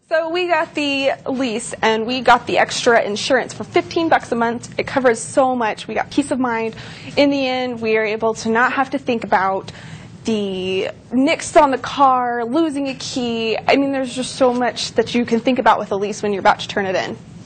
So we got the lease and we got the extra insurance for $15 a month. It covers so much. We got peace of mind. In the end, we are able to not have to think about the nicks on the car, losing a key. I mean, there's just so much that you can think about with a lease when you're about to turn it in.